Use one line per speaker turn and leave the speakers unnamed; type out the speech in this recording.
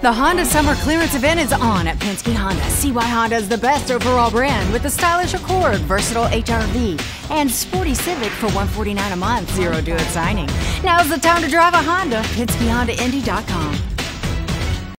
The Honda Summer Clearance event is on at Penske Honda. See why Honda is the best overall brand with the stylish Accord, versatile HR-V, and sporty Civic for $149 a month, zero due at signing. Now's the time to drive a Honda. PenskeHondaIndy.com.